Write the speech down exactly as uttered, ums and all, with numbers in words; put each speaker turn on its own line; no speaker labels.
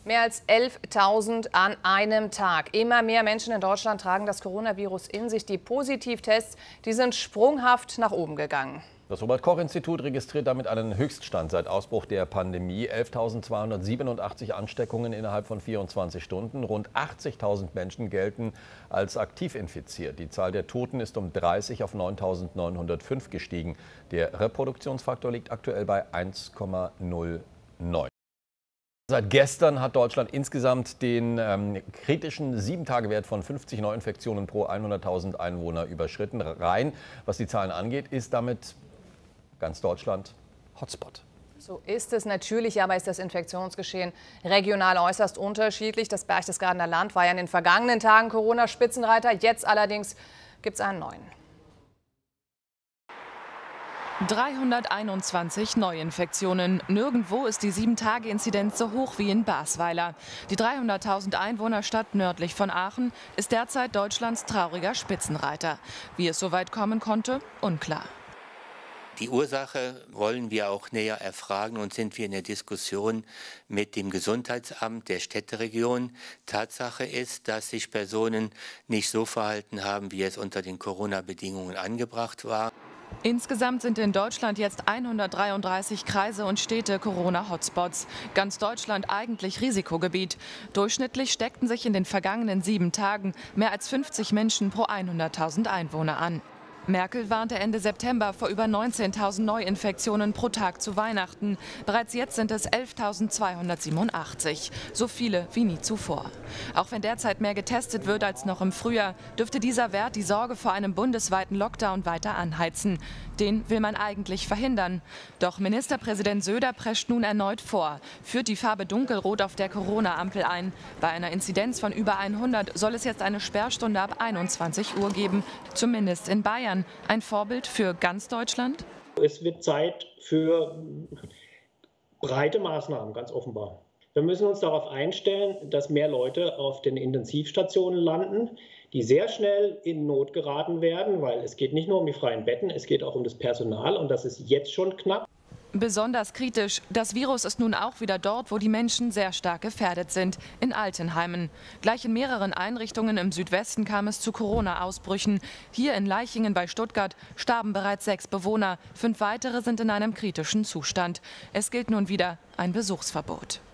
Mehr als elftausend an einem Tag. Immer mehr Menschen in Deutschland tragen das Coronavirus in sich. Die Positivtests, die sind sprunghaft nach oben gegangen.
Das Robert-Koch-Institut registriert damit einen Höchststand seit Ausbruch der Pandemie. elftausendzweihundertsiebenundachtzig Ansteckungen innerhalb von vierundzwanzig Stunden. Rund achtzigtausend Menschen gelten als aktiv infiziert. Die Zahl der Toten ist um dreißig auf neuntausendneunhundertfünf gestiegen. Der Reproduktionsfaktor liegt aktuell bei eins Komma null neun. Seit gestern hat Deutschland insgesamt den ähm, kritischen sieben-Tage-Wert von fünfzig Neuinfektionen pro hunderttausend Einwohner überschritten. Rein, was die Zahlen angeht, ist damit ganz Deutschland Hotspot.
So ist es natürlich, aber ist das Infektionsgeschehen regional äußerst unterschiedlich. Das Berchtesgadener Land war ja in den vergangenen Tagen Corona-Spitzenreiter. Jetzt allerdings gibt es einen neuen.
dreihunderteinundzwanzig Neuinfektionen. Nirgendwo ist die sieben-Tage-Inzidenz so hoch wie in Basweiler. Die dreihunderttausend Einwohnerstadt nördlich von Aachen ist derzeit Deutschlands trauriger Spitzenreiter. Wie es so weit kommen konnte, unklar.
Die Ursache wollen wir auch näher erfragen und sind wir in der Diskussion mit dem Gesundheitsamt der Städteregion. Tatsache ist, dass sich Personen nicht so verhalten haben, wie es unter den Corona-Bedingungen angebracht war.
Insgesamt sind in Deutschland jetzt hundertdreiunddreißig Kreise und Städte Corona-Hotspots. Ganz Deutschland eigentlich Risikogebiet. Durchschnittlich steckten sich in den vergangenen sieben Tagen mehr als fünfzig Menschen pro hunderttausend Einwohner an. Merkel warnte Ende September vor über neunzehntausend Neuinfektionen pro Tag zu Weihnachten. Bereits jetzt sind es elftausendzweihundertsiebenundachtzig, so viele wie nie zuvor. Auch wenn derzeit mehr getestet wird als noch im Frühjahr, dürfte dieser Wert die Sorge vor einem bundesweiten Lockdown weiter anheizen. Den will man eigentlich verhindern. Doch Ministerpräsident Söder prescht nun erneut vor, führt die Farbe dunkelrot auf der Corona-Ampel ein. Bei einer Inzidenz von über hundert soll es jetzt eine Sperrstunde ab einundzwanzig Uhr geben, zumindest in Bayern. Ein Vorbild für ganz Deutschland?
Es wird Zeit für breite Maßnahmen, ganz offenbar. Wir müssen uns darauf einstellen, dass mehr Leute auf den Intensivstationen landen, die sehr schnell in Not geraten werden, weil es geht nicht nur um die freien Betten, es geht auch um das Personal und das ist jetzt schon knapp.
Besonders kritisch, das Virus ist nun auch wieder dort, wo die Menschen sehr stark gefährdet sind, in Altenheimen. Gleich in mehreren Einrichtungen im Südwesten kam es zu Corona-Ausbrüchen. Hier in Leichingen bei Stuttgart starben bereits sechs Bewohner, fünf weitere sind in einem kritischen Zustand. Es gilt nun wieder ein Besuchsverbot.